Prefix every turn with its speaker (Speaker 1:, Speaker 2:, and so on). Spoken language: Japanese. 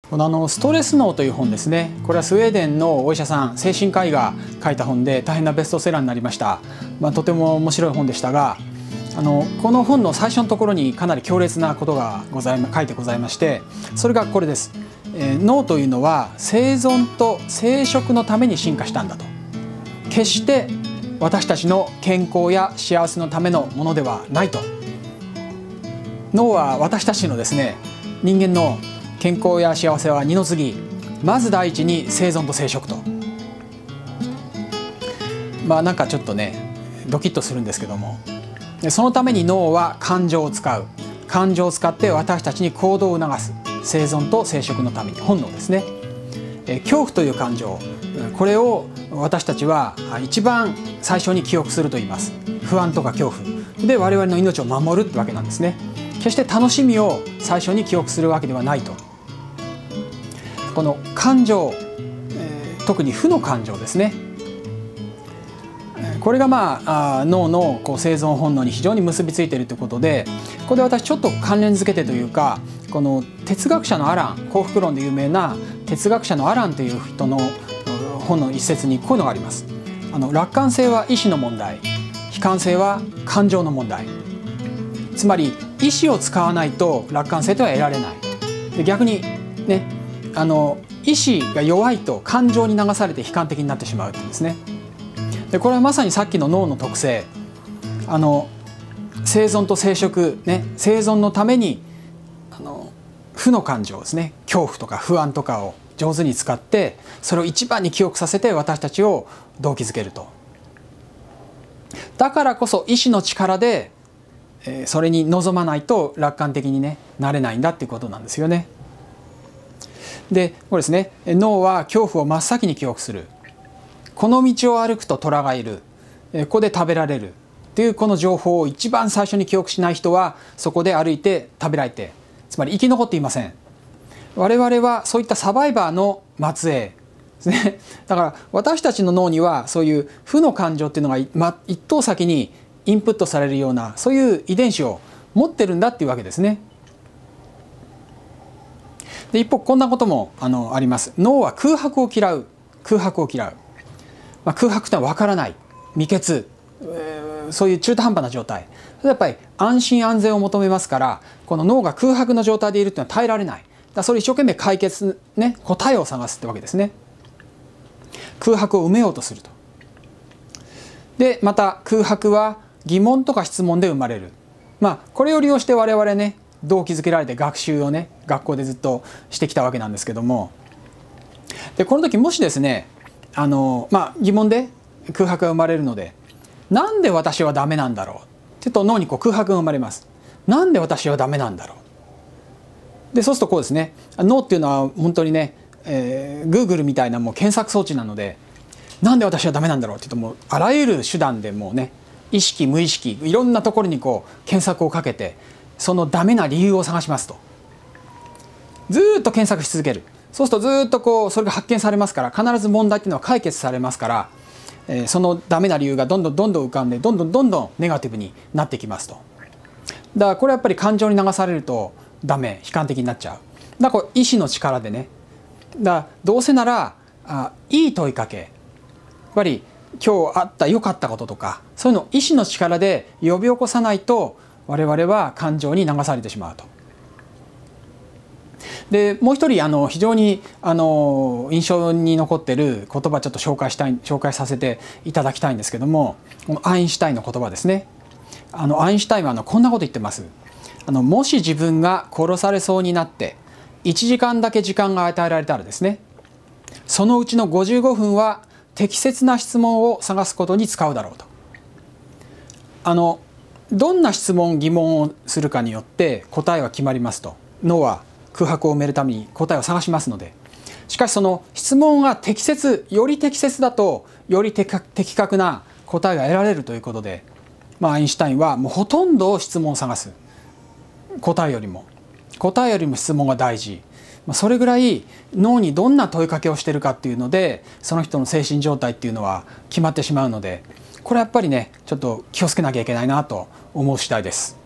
Speaker 1: このストレス脳という本ですね。これはスウェーデンのお医者さん、精神科医が書いた本で大変なベストセラーになりました。とても面白い本でしたが、この本の最初のところにかなり強烈なことが書いてございまして、それがこれです。脳というのは生存と生殖のために進化したんだと。決して私たちの健康や幸せのためのものではないと。脳は私たちのですね、人間の健康や幸せは二の次、まず第一に生存と生殖と。なんかちょっとねドキッとするんですけども、そのために脳は感情を使う。感情を使って私たちに行動を促す。生存と生殖のために、本能ですね。恐怖という感情、これを私たちは一番最初に記憶すると言います。不安とか恐怖で我々の命を守るってわけなんですね。決して楽しみを最初に記憶するわけではないと。この感情、特に負の感情ですね。これが脳の生存本能に非常に結びついているということで、ここで私ちょっと関連づけてというか、この哲学者のアラン、幸福論で有名な哲学者のアランという人の本の一節にこういうのがあります。楽観性は意志の問題、悲観性は感情の問題。つまり意志を使わないと楽観性とは得られない。で逆にね、意志が弱いと感情に流されて悲観的になってしまうっていうんですね。でこれはまさにさっきの脳の特性、生存と生殖、ね、生存のために負の感情ですね、恐怖とか不安とかを上手に使って、それを一番に記憶させて私たちを動機づけると。だからこそ意志の力で、それに臨まないと楽観的にねなれないんだっていうことなんですよね。でこれですね、脳は恐怖を真っ先に記憶する。この道を歩くと虎がいる、ここで食べられるっていうこの情報を一番最初に記憶しない人は、そこで歩いて食べられて、つまり生き残っていません。我々はそういったサバイバーの末裔ですね。だから私たちの脳にはそういう負の感情っていうのが一等先にインプットされるような、そういう遺伝子を持ってるんだっていうわけですね。で一方こんなこともあります。脳は空白を嫌う。空白を嫌う。空白というのは分からない、未決、そういう中途半端な状態。やっぱり安心安全を求めますから、この脳が空白の状態でいるというのは耐えられない。それ一生懸命解決ね、答えを探すってわけですね。空白を埋めようとすると。でまた空白は疑問とか質問で生まれる。これを利用して我々ね動機づけられて学習をね学校でずっとしてきたわけなんですけども、でこの時もしですね疑問で空白が生まれるので、なんで私はダメなんだろうってと脳に空白が生まれます。なんで私はダメなんだろう。でそうするとこうですね、脳っていうのは本当にね、Google みたいなもう検索装置なので、なんで私はダメなんだろうって言うと、もうあらゆる手段でもうね、意識無意識いろんなところに検索をかけて、そのダメな理由を探しますと。ずっと検索し続ける。そうするとずっとそれが発見されますから、必ず問題っていうのは解決されますから、そのダメな理由がどんどん浮かんで、どんどんネガティブになってきますと。だからこれはやっぱり感情に流されるとダメ、悲観的になっちゃう。だから意志の力でね、どうせならいい問いかけ、やっぱり今日あった良かったこととか、そういうのを意志の力で呼び起こさないと我々は感情に流されてしまうと。でもう一人非常に印象に残っている言葉ちょっと紹介させていただきたいんですけども、このアインシュタインの言葉ですね。アインシュタインはこんなこと言ってます。もし自分が殺されそうになって1時間だけ時間が与えられたらですね、そのうちの55分は適切な質問を探すことに使うだろうと。どんな質問疑問をするかによって答えは決まりますと。脳は空白を埋めるために答えを探しますので、しかしその質問がより適切だとより的確な答えが得られるということで、アインシュタインはもうほとんど質問を探す。答えよりも質問が大事。それぐらい脳にどんな問いかけをしているかっていうので、その人の精神状態っていうのは決まってしまうので、これはやっぱりねちょっと気をつけなきゃいけないなと思う次第です。